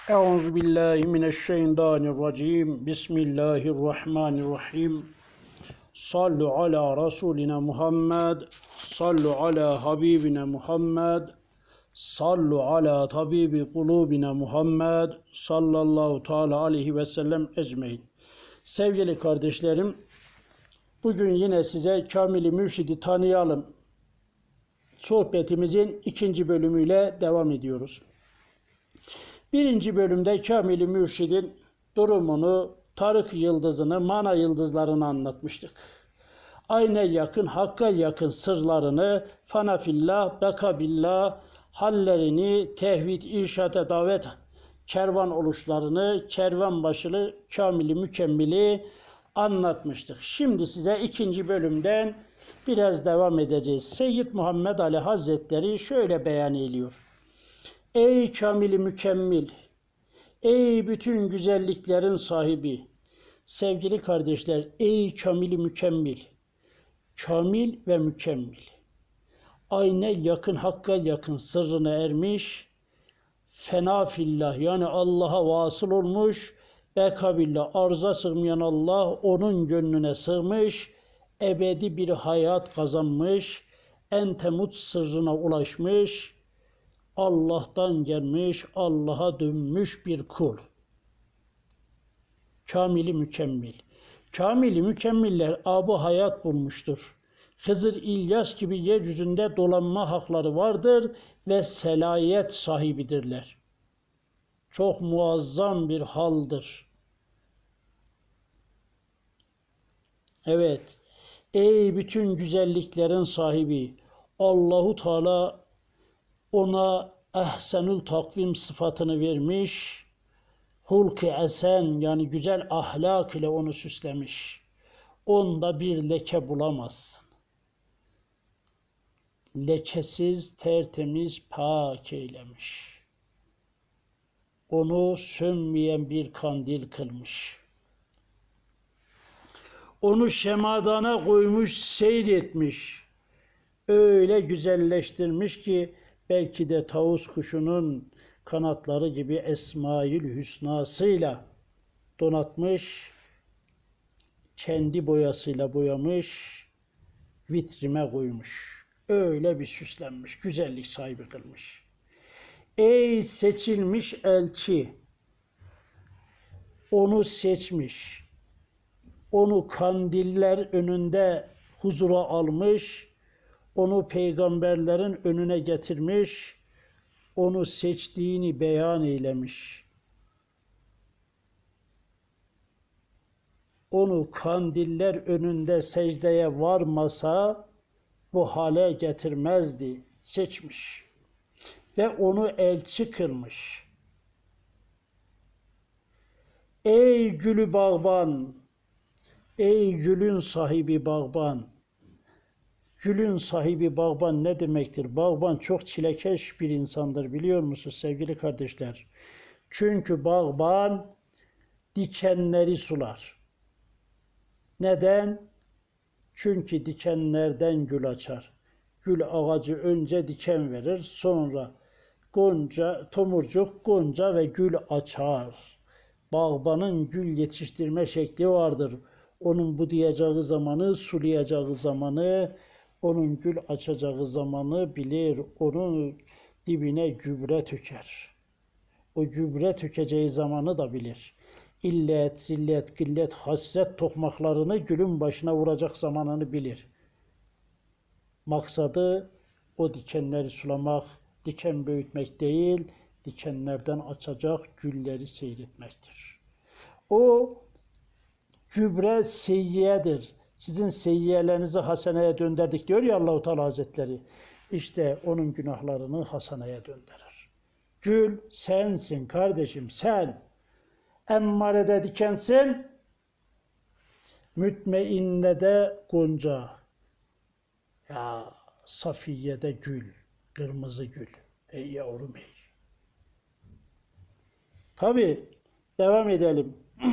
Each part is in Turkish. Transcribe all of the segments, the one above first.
Euzu billahi mineşşeytanirracim. Bismillahirrahmanirrahim. Sallu ala Resulina Muhammed. Sallu ala Habibina Muhammed. Sallu ala tabibi kulubina Muhammed. Sallallahu teala aleyhi ve sellem ecmein. Sevgili kardeşlerim, bugün yine size Kamil-i Mürşid'i tanıyalım sohbetimizin ikinci bölümüyle devam ediyoruz. Birinci bölümde Kamil-i Mürşid'in durumunu, tarık yıldızını, mana yıldızlarını anlatmıştık. Ayne yakın, hakka yakın sırlarını, fanafillah, bekabillah, hallerini, tevhid, irşate davet, kervan oluşlarını, kervan başını, kamili, mükemmeli anlatmıştık. Şimdi size ikinci bölümden biraz devam edeceğiz. Seyyid Muhammed Ali Hazretleri şöyle beyan ediyor. Ey kamili mükemmel, ey bütün güzelliklerin sahibi, sevgili kardeşler, ey kamili mükemmel, kamil ve mükemmel, ayne yakın, hakka yakın sırrına ermiş, fena fillah yani Allah'a vasıl olmuş, bekabillah arza sığmayan Allah onun gönlüne sığmış, ebedi bir hayat kazanmış, entemut sırrına ulaşmış, Allah'tan gelmiş, Allah'a dönmüş bir kul. Kamili mükemmel. Kamili mükemmeller abu hayat bulmuştur. Hızır İlyas gibi yeryüzünde dolanma hakları vardır ve selayet sahibidirler. Çok muazzam bir haldır. Evet, ey bütün güzelliklerin sahibi, Allahu Teala ona ehsenül takvim sıfatını vermiş, hulk-ı esen yani güzel ahlak ile onu süslemiş. Onda bir leke bulamazsın. Lekesiz, tertemiz, pak eylemiş. Onu sönmeyen bir kandil kılmış. Onu şemadana koymuş, seyretmiş. Öyle güzelleştirmiş ki belki de tavus kuşunun kanatları gibi Esmaül Hüsna'sıyla donatmış, kendi boyasıyla boyamış, vitrime koymuş. Öyle bir süslenmiş, güzellik sahibi kılmış. Ey seçilmiş elçi, onu seçmiş, onu kandiller önünde huzura almış, onu peygamberlerin önüne getirmiş, onu seçtiğini beyan eylemiş. Onu kandiller önünde secdeye varmasa bu hale getirmezdi, seçmiş. Ve onu elçi kılmış. Ey gülü bağban, ey gülün sahibi bağban. Gülün sahibi bağban ne demektir? Bağban çok çilekeş bir insandır biliyor musunuz sevgili kardeşler? Çünkü bağban dikenleri sular. Neden? Çünkü dikenlerden gül açar. Gül ağacı önce diken verir, sonra gonca, tomurcuk, gonca ve gül açar. Bağbanın gül yetiştirme şekli vardır. Onun budayacağı zamanı, sulayacağı zamanı, onun gül açacağı zamanı bilir, onun dibine gübre töker. O gübre tökeceği zamanı da bilir. İllet, zillet, gillet, hasret tokmaklarını gülün başına vuracak zamanını bilir. Maksadı o dikenleri sulamak, diken büyütmek değil, dikenlerden açacak gülleri seyretmektir. O gübre seyyiyedir. Sizin seyyiyelerinizi haseneye döndürdük diyor ya Allah-u Teala Hazretleri. İşte onun günahlarını haseneye döndürür. Gül sensin kardeşim sen. Emmarede dikensin, mütmeinnede gonca. Ya Safiye'de gül, kırmızı gül. Ey yavrum ey. Tabi devam edelim.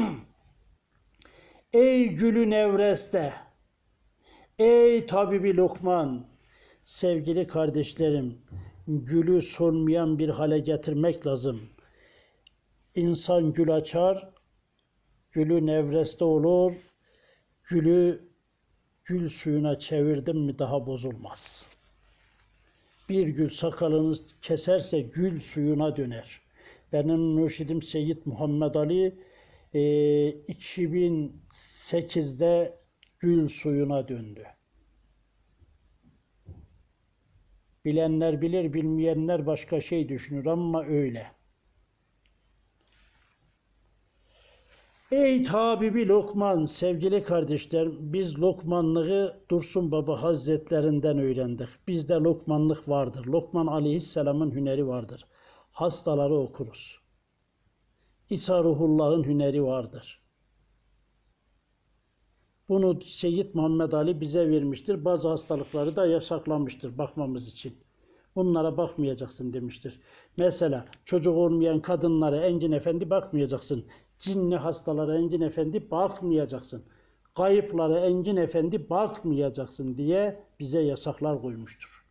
Ey gülü nevreste, ey tabibi Lokman, sevgili kardeşlerim, gülü solmayan bir hale getirmek lazım. İnsan gül açar, gülü nevreste olur, gülü gül suyuna çevirdim mi daha bozulmaz. Bir gül sakalını keserse gül suyuna döner. Benim mürşidim Seyyid Muhammed Ali 2008'de gül suyuna döndü. Bilenler bilir, bilmeyenler başka şey düşünür ama öyle. Ey Tabibi Lokman, sevgili kardeşler, biz Lokmanlığı Dursun Baba Hazretlerinden öğrendik. Bizde Lokmanlık vardır. Lokman Aleyhisselam'ın hüneri vardır. Hastaları okuruz. İsa Ruhullah'ın hüneri vardır. Bunu Seyyid Muhammed Ali bize vermiştir. Bazı hastalıkları da yasaklamıştır bakmamız için. Bunlara bakmayacaksın demiştir. Mesela çocuk olmayan kadınlara Engin Efendi bakmayacaksın. Cinli hastalara Engin Efendi bakmayacaksın. Kayıplara Engin Efendi bakmayacaksın diye bize yasaklar koymuştur.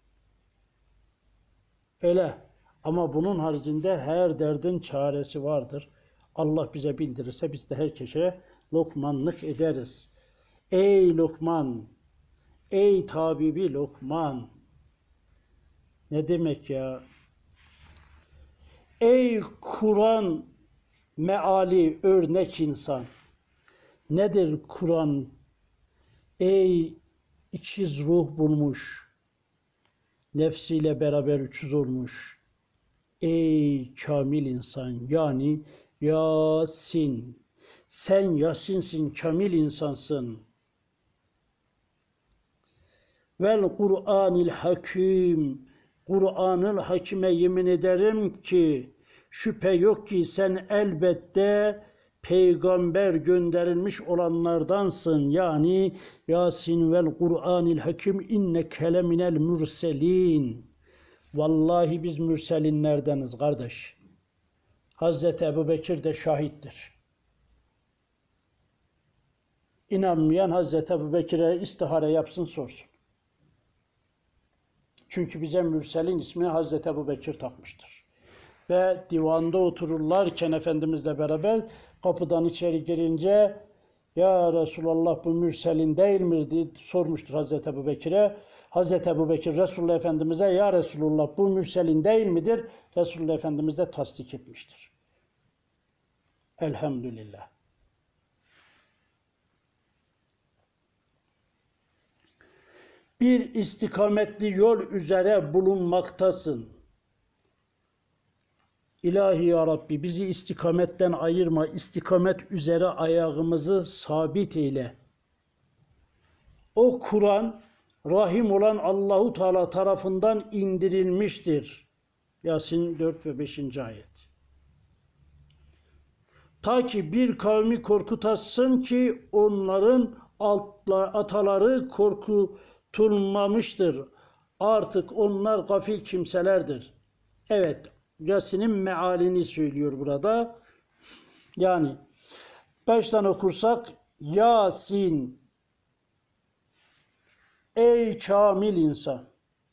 Öyle. Ama bunun haricinde her derdin çaresi vardır. Allah bize bildirirse biz de herkese Lokmanlık ederiz. Ey Lokman, ey Tabibi Lokman. Ne demek ya? Ey Kur'an meali örnek insan. Nedir Kur'an? Ey ikiz ruh bulmuş, nefsiyle beraber üçüz olmuş. Ey kamil insan, yani Yasin. Sen Yasin'sin, kamil insansın. Vel Kur'anil Hakim. Kur'an'ın Hakime yemin ederim ki şüphe yok ki sen elbette peygamber gönderilmiş olanlardansın. Yani Yasin vel Kur'anil Hakim inneke leminel mürselin. Vallahi biz mürselinlerdeniz kardeş. Hazreti Ebubekir de şahittir. İnanmayan Hazreti Ebubekir'e istihare yapsın sorsun. Çünkü bize Mürsel'in ismini Hazreti Ebubekir takmıştır. Ve divanda otururlarken Efendimizle beraber kapıdan içeri girince ya Resulallah bu Mürsel'in değil mi diye sormuştur Hazreti Ebubekir'e. Hazreti Ebubekir Resulullah Efendimiz'e ya Resulullah bu Mürsel'in değil midir? Resulullah Efendimiz de tasdik etmiştir. Elhamdülillah. Bir istikametli yol üzere bulunmaktasın. İlahi ya Rabbi bizi istikametten ayırma, istikamet üzere ayağımızı sabit eyle. O Kur'an Rahim olan Allahu Teala tarafından indirilmiştir. Yasin 4 ve 5. ayet. Ta ki bir kavmi korkutasın ki onların ataları korkutulmamıştır. Artık onlar gafil kimselerdir. Evet, Yasin'in mealini söylüyor burada. Yani baştan okursak Yasin, ey kamil insan.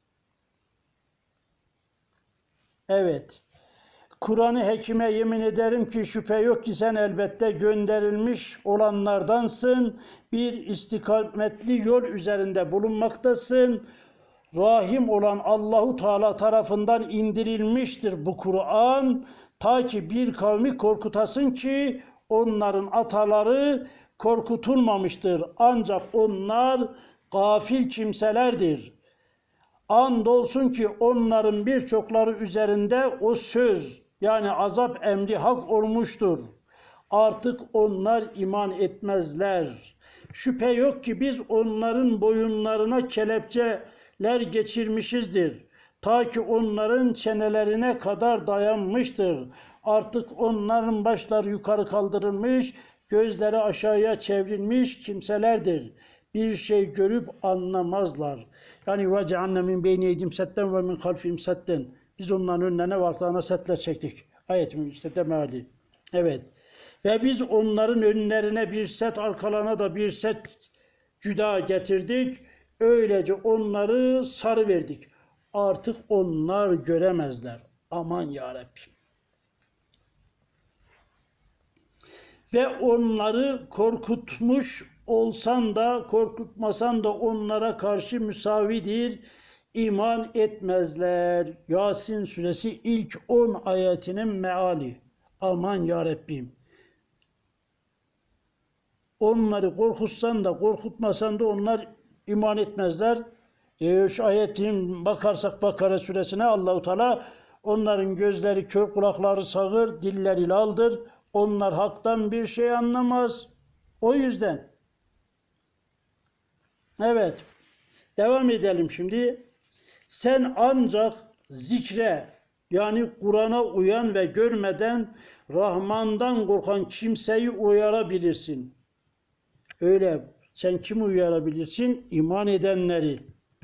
Evet. Kur'an-ı Hakime yemin ederim ki şüphe yok ki sen elbette gönderilmiş olanlardansın. Bir istikametli yol üzerinde bulunmaktasın. Rahim olan Allahu Teala tarafından indirilmiştir bu Kur'an. Ta ki bir kavmi korkutasın ki onların ataları korkutulmamıştır. Ancak onlar gafil kimselerdir. Andolsun ki onların birçokları üzerinde o söz yani azap emri hak olmuştur. Artık onlar iman etmezler. Şüphe yok ki biz onların boyunlarına kelepçeler geçirmişizdir. Ta ki onların çenelerine kadar dayanmıştır. Artık onların başları yukarı kaldırılmış, gözleri aşağıya çevrilmiş kimselerdir. Bir şey görüp anlamazlar. Yani ve ceanne min beyni eydim setten ve min halfim setten. Biz onların önlerine ve arkalarına setler çektik. Ayetimin işte temeli. Evet. Ve biz onların önlerine bir set, arkalarına da bir set cüda getirdik. Öylece onları sarıverdik. Artık onlar göremezler. Aman ya Rabbi. ve onları korkutmuş olsan da korkutmasan da onlara karşı müsavidir. İman etmezler. Yasin suresi ilk 10 ayetinin meali. Aman ya Rabbim. Onları korkutsan da korkutmasan da onlar iman etmezler. Şu ayetin bakarsak Bakara suresine Allahu Teala onların gözleri kör, kulakları sağır, dilleri laldır. Onlar haktan bir şey anlamaz. O yüzden. Evet. Devam edelim şimdi. Sen ancak zikre yani Kur'an'a uyan ve görmeden Rahman'dan korkan kimseyi uyarabilirsin. Öyle. Sen kimi uyarabilirsin? İman edenleri.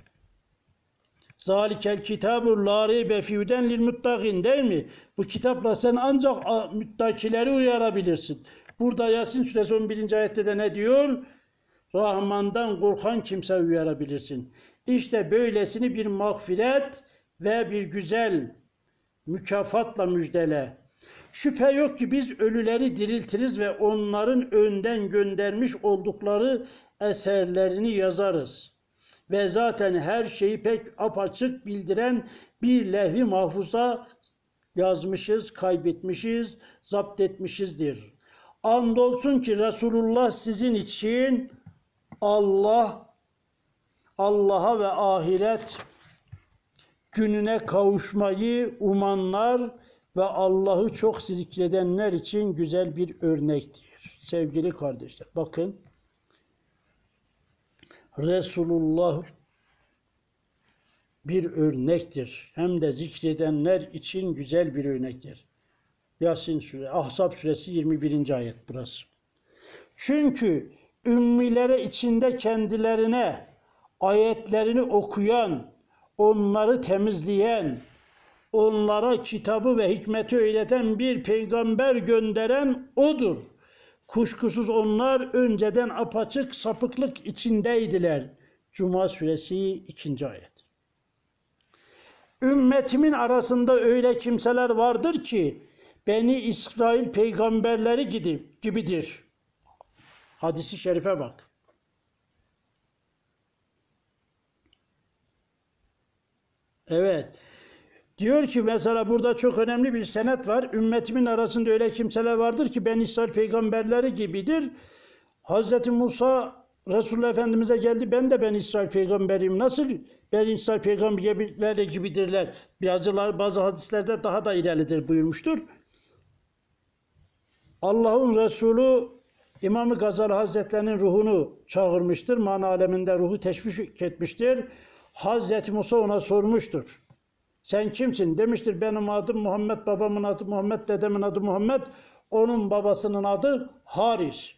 Zalikel kitabu la reybe fîhuden lil muttaqin değil mi? Bu kitapla sen ancak müttakileri uyarabilirsin. Burada Yasin suresi 11. ayette de ne diyor? Rahman'dan korkan kimse uyarabilirsin. İşte böylesini bir mağfiret ve bir güzel mükafatla müjdele. Şüphe yok ki biz ölüleri diriltiriz ve onların önden göndermiş oldukları eserlerini yazarız. Ve zaten her şeyi pek apaçık bildiren bir levh-i mahfuza yazmışız, kaybetmişiz, zapt etmişizdir. Andolsun ki Resulullah sizin için Allah'a ve ahiret gününe kavuşmayı umanlar ve Allah'ı çok zikredenler için güzel bir örnektir. Sevgili kardeşler, bakın Resulullah bir örnektir. Hem de zikredenler için güzel bir örnektir. Yasin suresi, Ahzab suresi 21. ayet burası. Çünkü ümmilere içinde kendilerine ayetlerini okuyan, onları temizleyen, onlara kitabı ve hikmeti öğreten bir peygamber gönderen O'dur. Kuşkusuz onlar önceden apaçık sapıklık içindeydiler. Cuma suresi 2. ayet. Ümmetimin arasında öyle kimseler vardır ki Beni İsrail peygamberleri gibidir. Hadis-i şerife bak. Evet. Diyor ki mesela burada çok önemli bir senet var. Ümmetimin arasında öyle kimseler vardır ki ben İsrail peygamberleri gibidir. Hz. Musa Resulullah Efendimiz'e geldi. Ben İsrail peygamberiyim. Nasıl ben İsrail peygamberleri gibidirler? Bazı hadislerde daha da ileridir buyurmuştur. Allah'ın Resulü İmam-ı Gazali Hazretleri'nin ruhunu çağırmıştır. Mana aleminde ruhu teşvik etmiştir. Hazreti Musa ona sormuştur. Sen kimsin? Demiştir benim adım Muhammed, babamın adı Muhammed, dedemin adı Muhammed, onun babasının adı Haris.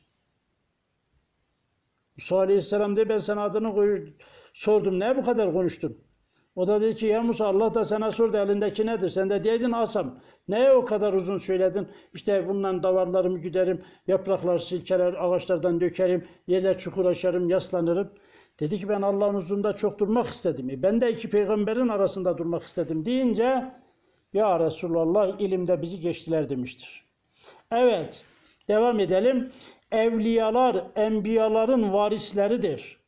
Musa Aleyhisselam diye ben sana adını sordum. Ne bu kadar konuştun? O da dedi ki ya Musa Allah da sana sordu elindeki nedir? Sen de diydin asam. Neye o kadar uzun söyledin? İşte bundan davarlarımı güderim, yapraklar silkeler, ağaçlardan dökerim, yerler çukur aşarım, yaslanırım. Dedi ki ben Allah'ın huzurunda çok durmak istedim. Ben de iki peygamberin arasında durmak istedim deyince ya Resulallah ilimde bizi geçtiler demiştir. Evet, devam edelim. Evliyalar, enbiyaların varisleridir.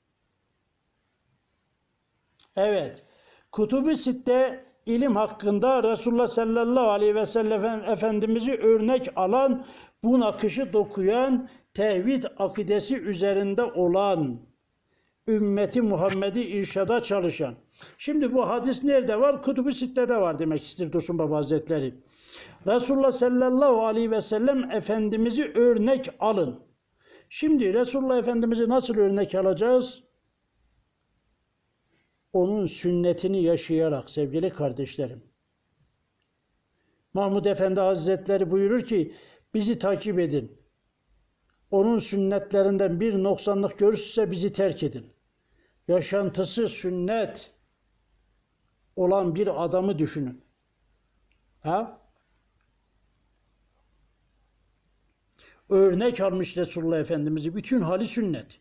Evet, Kutub-i Sitte ilim hakkında Resulullah sallallahu aleyhi ve sellem Efendimiz'i örnek alan, bu nakışı dokuyan, tevhid akidesi üzerinde olan, ümmeti Muhammed'i irşada çalışan. Şimdi bu hadis nerede var? Kutub-i Sitte'de var demek ister Dursun Baba Hazretleri. Resulullah sallallahu aleyhi ve sellem Efendimiz'i örnek alın. Şimdi Resulullah Efendimiz'i nasıl örnek alacağız? Onun sünnetini yaşayarak sevgili kardeşlerim. Mahmud Efendi Hazretleri buyurur ki bizi takip edin. Onun sünnetlerinden bir noksanlık görürse bizi terk edin. Yaşantısı sünnet olan bir adamı düşünün. Ha? Örnek almış Resulullah Efendimiz'i. Bütün hali sünnet.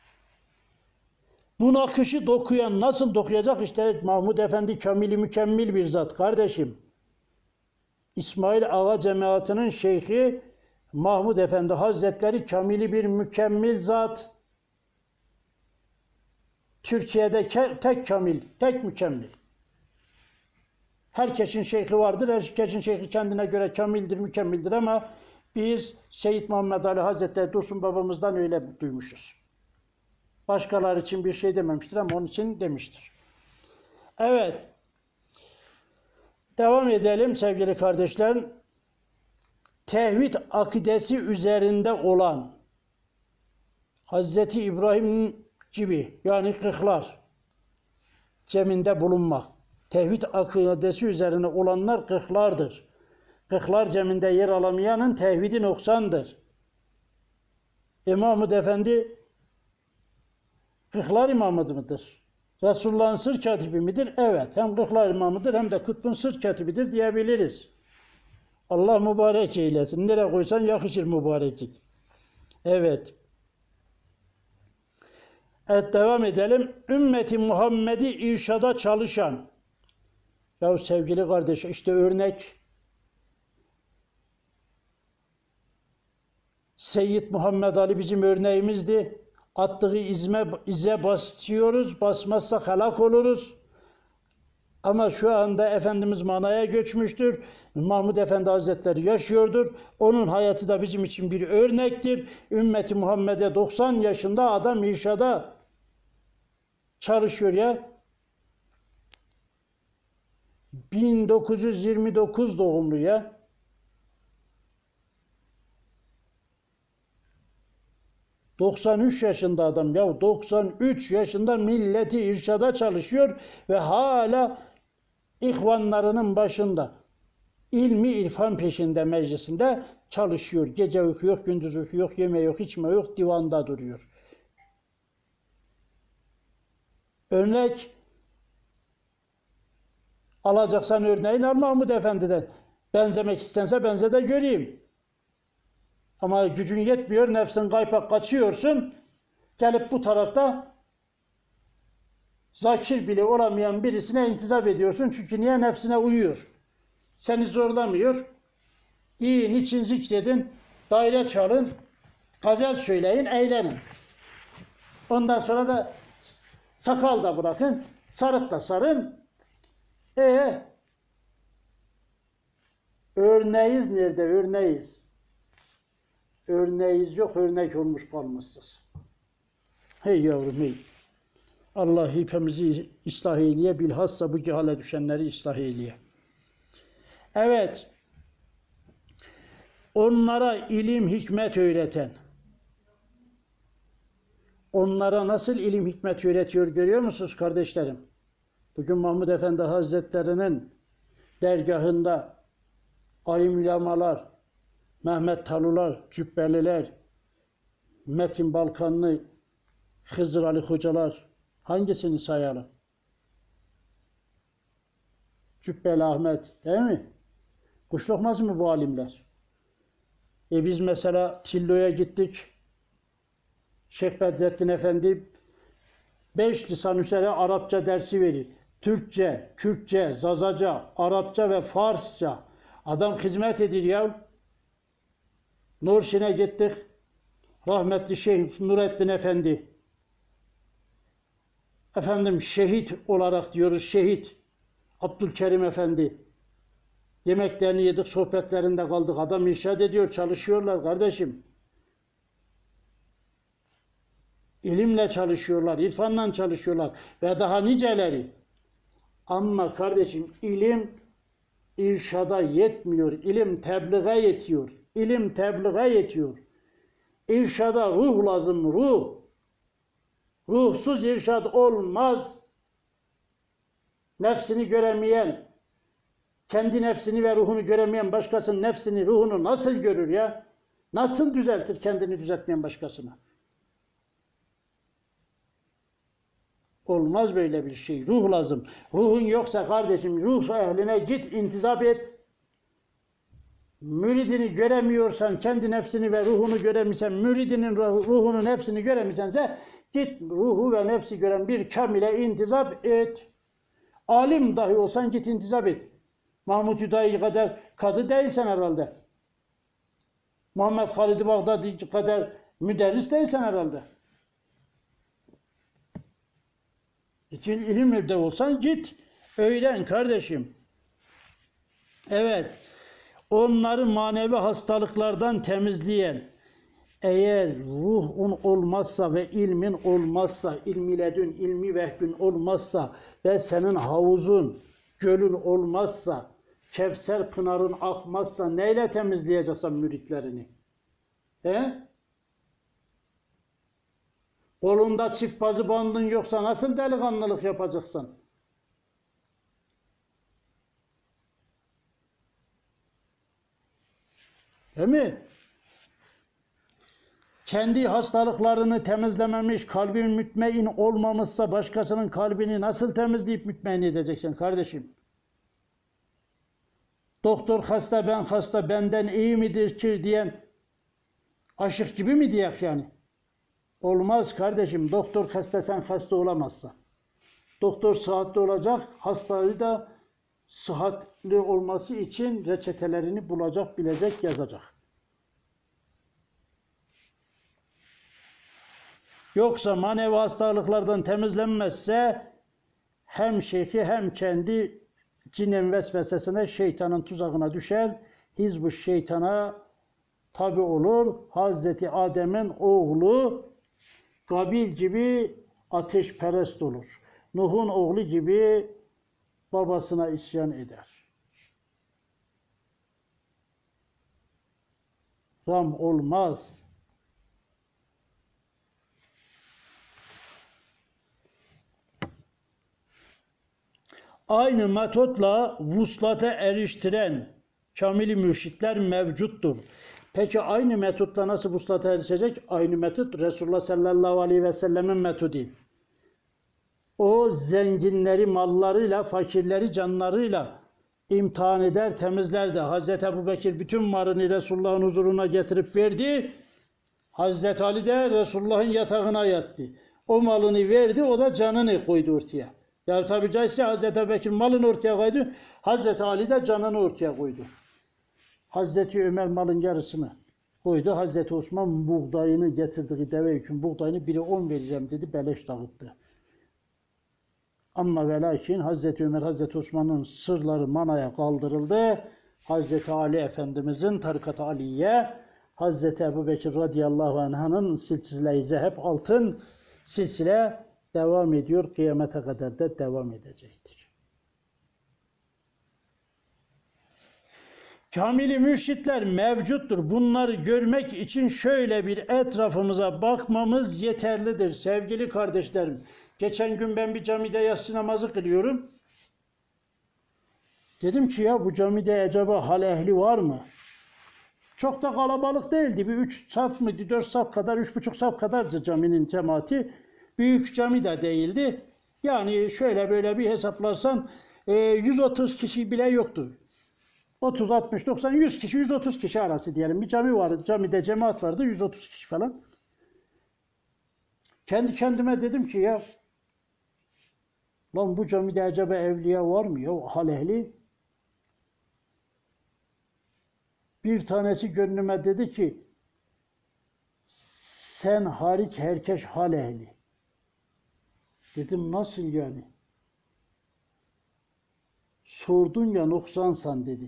Bu nakışı dokuyan nasıl dokuyacak? İşte Mahmud Efendi kamili mükemmel bir zat kardeşim. İsmail Ağa cemaatinin şeyhi Mahmud Efendi Hazretleri kamili bir mükemmel zat. Türkiye'de tek kamil, tek mükemmel. Herkesin şeyhi vardır, herkesin şeyhi kendine göre kamildir, mükemmeldir ama biz Seyyid Muhammed Ali Hazretleri Dursun babamızdan öyle duymuşuz. Başkaları için bir şey dememiştir ama onun için demiştir. Evet. Devam edelim sevgili kardeşler. Tevhid akidesi üzerinde olan Hazreti İbrahim gibi yani kırklar ceminde bulunmak. Tevhid akidesi üzerine olanlar kırklardır. Kırklar ceminde yer alamayanın tevhidi noksandır. Mahmud Efendi kırklar imamı mıdır? Resulullah'ın sır katibi midir? Evet. Hem kırklar imamıdır hem de kutbun sır katibidir diyebiliriz. Allah mübarek eylesin. Nereye koysan yakışır mübareklik. Evet. Evet devam edelim. Ümmeti Muhammed'i irşada çalışan. Ya sevgili kardeş işte örnek. Seyyid Muhammed Ali bizim örneğimizdi. Attığı ize basıyoruz. Basmazsak helak oluruz. Ama şu anda Efendimiz manaya göçmüştür. Mahmud Efendi Hazretleri yaşıyordur. Onun hayatı da bizim için bir örnektir. Ümmeti Muhammed'e 90 yaşında adam irşada çalışıyor ya. 1929 doğumlu ya. ...93 yaşında adam ya, 93 yaşında milleti irşada çalışıyor ve hala ihvanlarının başında ilmi irfan peşinde meclisinde çalışıyor. Gece uyku yok, gündüz uyku yok, yeme yok, içme yok, divanda duruyor. Örnek alacaksan örneğin al Mahmud Efendi'den. Benzemek istense benze de göreyim. Ama gücün yetmiyor, nefsin kaypak kaçıyorsun. Gelip bu tarafta zakir bile olamayan birisine intizap ediyorsun. Çünkü niye? Nefsine uyuyor. Seni zorlamıyor. Yiyin, için zikredin, daire çalın, gazel söyleyin, eğlenin. Ondan sonra da sakal da bırakın, sarık da sarın. Örneğiz nerede? Örneğiz. Örneğiz yok, örnek olmuş kalmışsız. Hey yavrum hey. Allah hepimizi ıslah eyleye, bilhassa bu cehale düşenleri ıslah eyleye. Evet. Onlara ilim, hikmet öğreten. Onlara nasıl ilim, hikmet öğretiyor görüyor musunuz kardeşlerim? Bugün Mahmud Efendi Hazretleri'nin dergahında alim ulemalar, Mehmet Talular, Cübbeliler, Metin Balkanlı, Hızır Ali Hocalar, hangisini sayalım? Cübbeli Ahmet, değil mi? Kuş lokması mı bu alimler? Biz mesela Tillo'ya gittik. Şeyh Bedrettin Efendi 5 lisan üzere Arapça dersi verir. Türkçe, Kürtçe, Zazaca, Arapça ve Farsça. Adam hizmet ediyor ya. Nurşin'e gittik. Rahmetli Şeyh Nurettin Efendi. Efendim şehit olarak diyoruz, şehit. Abdülkerim Efendi. Yemeklerini yedik, sohbetlerinde kaldık. Adam irşad ediyor, çalışıyorlar kardeşim. İlimle çalışıyorlar, irfanla çalışıyorlar ve daha niceleri. Ama kardeşim ilim irşada yetmiyor, ilim tebliğe yetiyor. İlim tebliğe yetiyor. İrşada ruh lazım, ruh. Ruhsuz irşad olmaz. Nefsini göremeyen, kendi nefsini ve ruhunu göremeyen başkasının nefsini, ruhunu nasıl görür ya? Nasıl düzeltir kendini düzeltmeyen başkasına? Olmaz böyle bir şey. Ruh lazım. Ruhun yoksa kardeşim, ruh ehline git, intizap et. Müridini göremiyorsan, kendi nefsini ve ruhunu göremiyorsan, müridinin ruhunu, nefsini göremiyorsansa git ruhu ve nefsi gören bir kamile intizap et. Alim dahi olsan git intizap et. Mahmud Hüdayi kadar kadı değilsen herhalde. Muhammed Halid-i Bağdadi kadar müderris değilsen herhalde. İçin ilimde olsan git, öğren kardeşim. Evet, onları manevi hastalıklardan temizleyen, eğer ruhun olmazsa ve ilmin olmazsa, ilmi ledün, ilmi vehbün olmazsa ve senin havuzun, gölün olmazsa, Kevser pınarın akmazsa neyle temizleyeceksin müritlerini? He? Kolunda çift bazı bandın yoksa nasıl delikanlılık yapacaksın? Değil mi? Kendi hastalıklarını temizlememiş, kalbin mütmein olmamışsa başkasının kalbini nasıl temizleyip mütmein edeceksin kardeşim? Doktor hasta, ben hasta, benden iyi midir ki diyen aşık gibi mi diyek yani? Olmaz kardeşim. Doktor hasta, sen hasta olamazsın. Doktor sıhhatli olacak, hastayı da sıhhatli olması için reçetelerini bulacak, bilecek, yazacak. Yoksa manevi hastalıklardan temizlenmezse hem şeyhi hem kendi cinin vesvesesine, şeytanın tuzağına düşer. Hizb-ı şeytana tabi olur. Hazreti Adem'in oğlu Kabil gibi ateşperest olur. Nuh'un oğlu gibi babasına isyan eder. Ram olmaz. Aynı metotla vuslata eriştiren kamil-i mürşitler mevcuttur. Peki aynı metotla nasıl vuslata erişecek? Aynı metot Resulullah sallallahu aleyhi ve sellemin metodu. O zenginleri mallarıyla, fakirleri canlarıyla imtihan eder, temizlerdi. Hazreti Ebubekir bütün malını Resulullah'ın huzuruna getirip verdi. Hazreti Ali de Resulullah'ın yatağına yattı. O malını verdi, o da canını koydu ortaya. Ya tabi caizse Hazreti Ebubekir malını ortaya koydu, Hazreti Ali de canını ortaya koydu. Hazreti Ömer malın yarısını koydu. Hazreti Osman buğdayını getirdiği deve için buğdayını biri 10 vereceğim dedi, beleş dağıttı. Ama ve lakin Hazreti Ömer, Hazreti Osman'ın sırları manaya kaldırıldı. Hazreti Ali Efendimizin tarikat-ı Aliye, Hazreti Ebubekir radıyallahu anh'ın silsile-i zeheb altın silsile devam ediyor. Kıyamete kadar da devam edecektir. Kamil-i mürşitler mevcuttur. Bunları görmek için şöyle bir etrafımıza bakmamız yeterlidir sevgili kardeşlerim. Geçen gün ben bir camide yatsı namazı kılıyorum. Dedim ki ya bu camide acaba hal ehli var mı? Çok da kalabalık değildi. Bir 3 saf mıydı, 4 saf kadar, 3,5 saf kadardı caminin cemaati. Büyük cami de değildi. Yani şöyle böyle bir hesaplarsan 130 kişi bile yoktu. 30, 60, 90, 100 kişi, 130 kişi arası diyelim. Bir cami vardı, camide cemaat vardı, 130 kişi falan. Kendi kendime dedim ki ya, lan bu camide acaba evliya var mı ya, hal ehli? Bir tanesi gönlüme dedi ki, sen hariç herkes hal ehli. Dedim nasıl yani? Sordun ya noksansan dedi.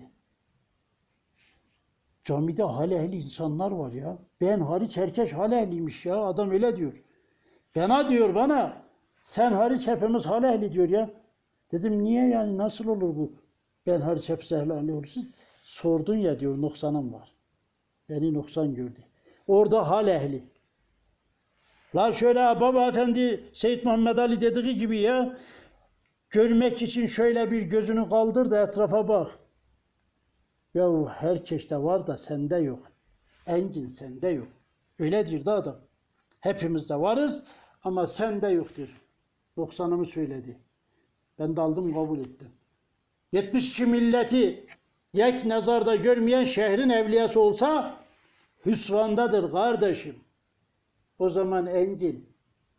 Camide hal ehli insanlar var ya. Ben hariç herkes hal ehliymiş ya. Adam öyle diyor. Bana diyor bana. Sen hariç hepimiz hal ehli diyor ya. Dedim niye yani nasıl olur bu? Ben hariç hepsi hal ehli olursun. Sordun ya diyor noksanım var. Beni noksan gördü. Orada hal ehli. La şöyle Baba Efendi Seyyid Muhammed Ali dediği gibi ya. Görmek için şöyle bir gözünü kaldır da etrafa bak. Ya herkeste var da sende yok. Engin sende yok. Öyle diyor da adam. Hepimizde varız ama sende yok diyor. 90'ımı söyledi. Ben de aldım kabul ettim. 72 milleti yek nazarda görmeyen şehrin evliyası olsa hüsrandadır kardeşim. O zaman Engin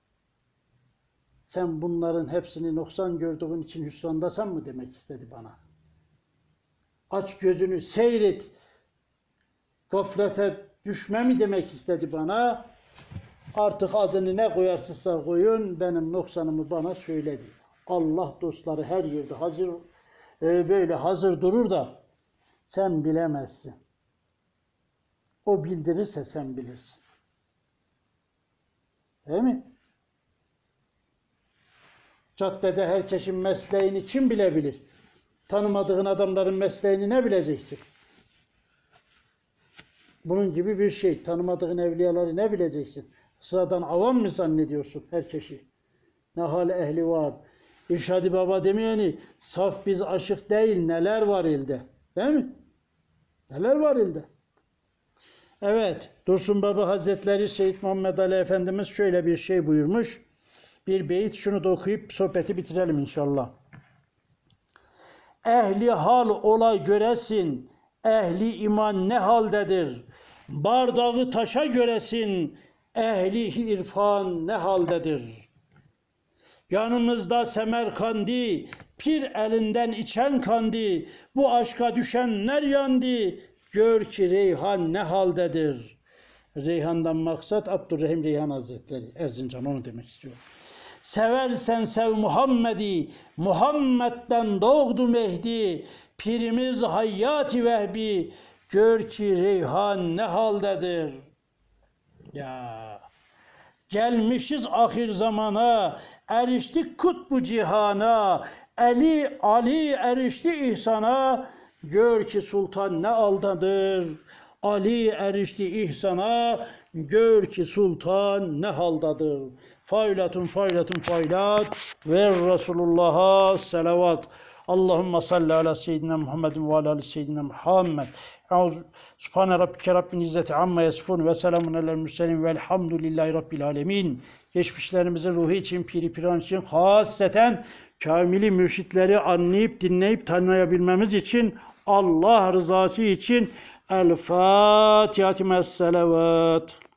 sen bunların hepsini noksan gördüğün için hüsrandasan mı demek istedi bana. Aç gözünü seyret. Gaflete Düşme mi demek istedi bana? Artık adını ne koyarsınsa koyun, benim noksanımı bana söyledi. Allah dostları her yerde hazır, böyle hazır durur da sen bilemezsin. O bildirirse sen bilirsin. Değil mi? Caddede herkesin mesleğini kim bilebilir? Tanımadığın adamların mesleğini ne bileceksin? Bunun gibi bir şey. Tanımadığın evliyaları ne bileceksin? Sıradan avam mı zannediyorsun herkesi? Ne hal ehli var. İrşadi Baba demeyeni saf biz aşık değil, neler var elde. Değil mi? Neler var elde. Evet, Dursun Baba Hazretleri Seyyid Muhammed Ali Efendimiz şöyle bir şey buyurmuş. Bir beyit, şunu da okuyup sohbeti bitirelim inşallah. Ehli hal olay göresin, ehli iman ne haldedir? Bardağı taşa göresin, ehli irfan ne haldedir? Yanımızda Semerkandi, pir elinden içen kandi, bu aşka düşenler yandı, gör ki Reyhan ne haldedir? Reyhan'dan maksat Abdurrahim Reyhan Hazretleri, Erzincan, onu demek istiyorum. Seversen sev Muhammed'i, Muhammed'den doğdu Mehdi, pirimiz Hayyati Vehbi, gör ki Reyhan ne haldedir? Ya, gelmişiz ahir zamana, eriştik kutbu cihana, Ali erişti ihsana, gör ki sultan ne aldadır? Ali erişti ihsana, gör ki sultan ne haldadır? Failatun failat ve Resulullah'a selavat. Allahümme salli ala seyyidina Muhammedin ve ala ali seyyidina Muhammed. Subhane rabbike rabbil izzeti amma yasifun ve selamun alel mürselin velhamdülillahi rabbil alemin. Geçmişlerimizin ruhu için, piri piran için, hasreten kamili mürşitleri anlayıp, dinleyip, tanıyabilmemiz için, Allah rızası için El Fatiha. Messelavat.